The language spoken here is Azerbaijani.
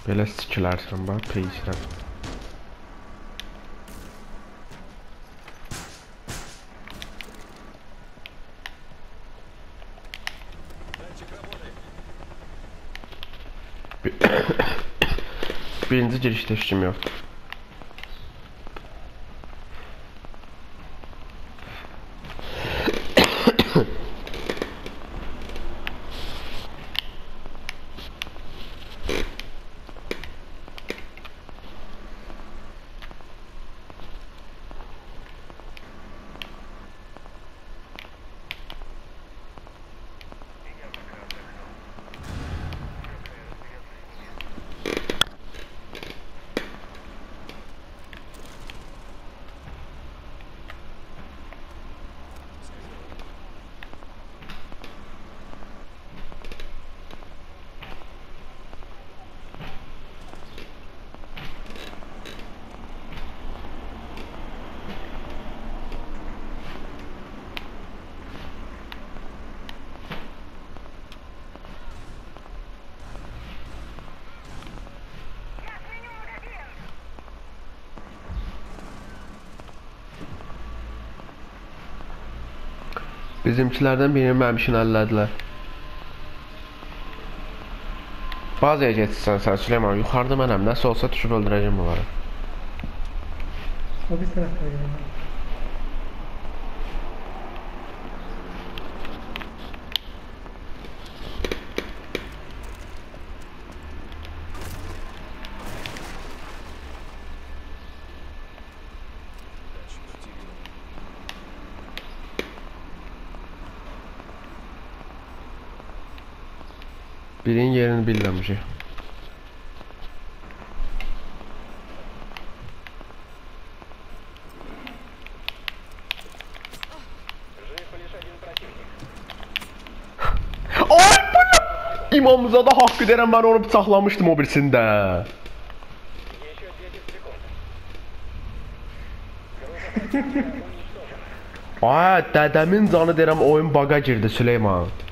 Belə sikilərsən, bax, peysirəm. Birinci girişdə işim yoxdur. Bizimkilərdən birini mənim işini əllərdilər. Bazaya geçsən sən Süleyman, yuxarıda mənəm, nəsə olsa düşüb öldürəcəm onları. O bir tərəfdə gələm. Birinin yerini bilməmişik. Ay bu ne? İmamıza da hakkı deyirəm, mən onu bıçaqlamışdım o birisində. Ay dədəmin canı deyirəm, oyun baga girdi Süleyman.